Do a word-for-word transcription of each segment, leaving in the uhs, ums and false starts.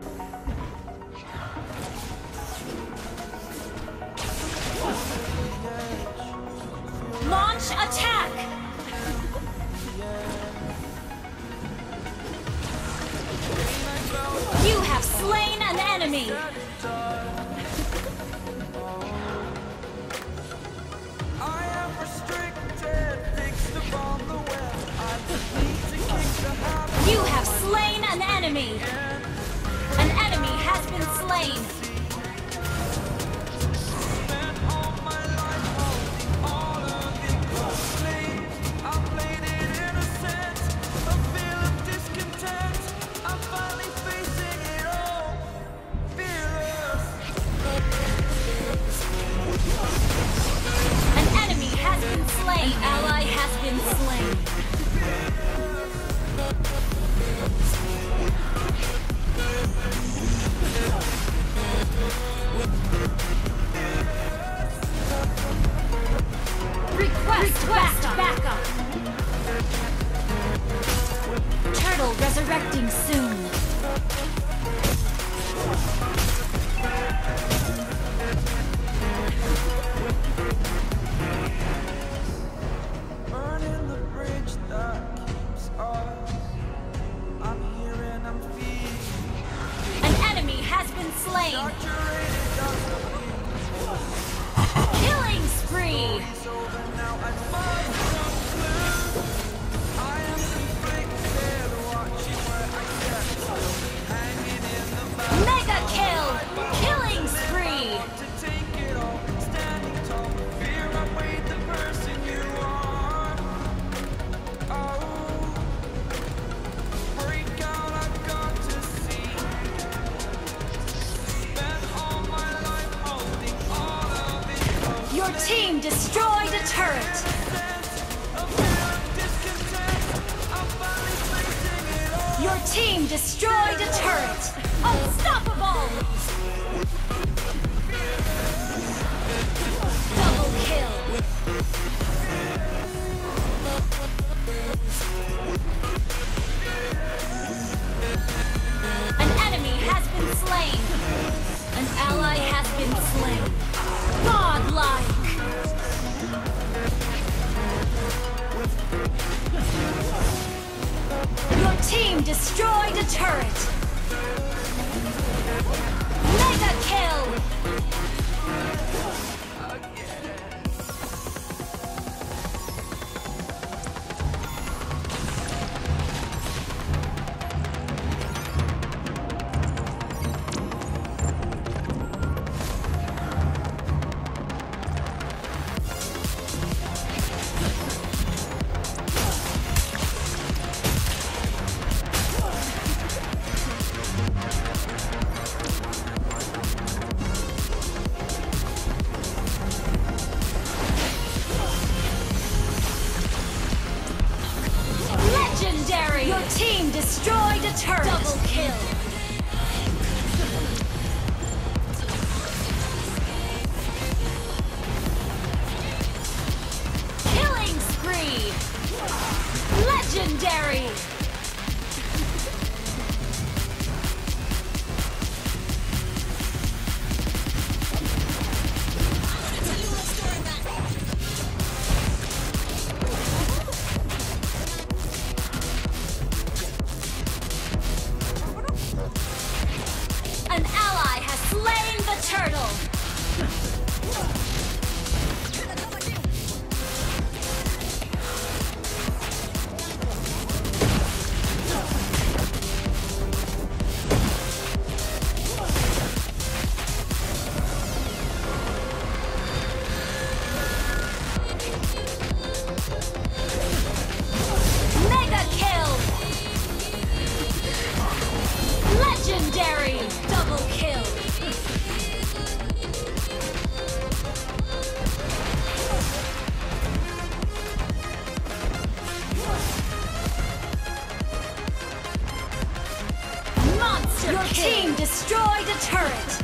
Launch attack! You have slain an enemy! You have slain an enemy! An enemy has been slain! An ally has been slain. Request, Request backup. Turtle resurrecting soon. Slain. Killing spree. Mega kill. Killing spree. Your team destroyed a turret! Your team destroyed a turret! Unstoppable! Double kill! An enemy has been slain! An ally has been slain! Godlike! Your team destroyed a turret! Mega kill! Your team destroyed a turret! Double kill! Killing spree! Legendary! An ally has slain the turtle! Mega kill! Legendary! Double kill! Monster Your kill. Team destroyed a turret!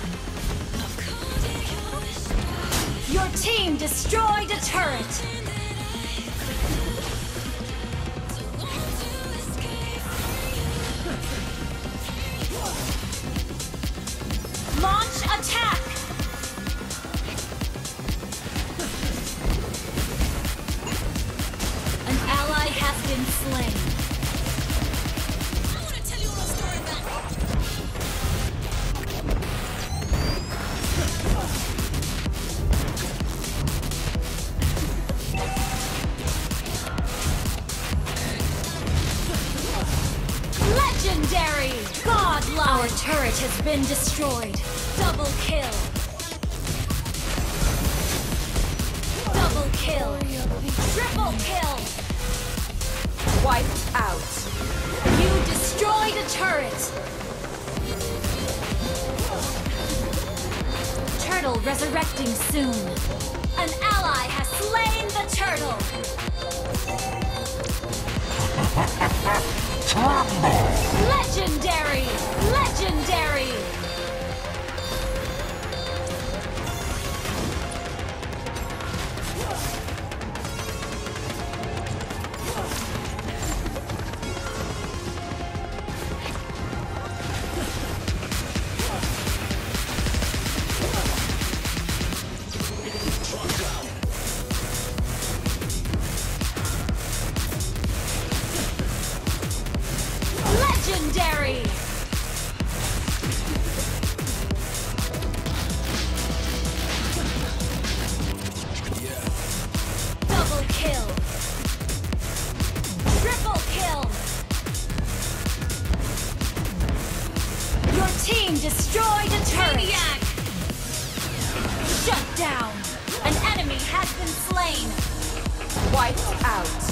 Your team destroyed a turret! Attack! An ally has been slain. I want to tell you a little story about legendary! Godlike! Our turret has been destroyed. Double kill. Double kill. Triple kill. Wiped out. You destroyed a turret. Turtle resurrecting soon. An ally has slain the turtle. Legendary! Legendary! Legendary! Double kill! Triple kill! Your team destroyed a turret! Maniac! Shut down! An enemy has been slain! Wiped out.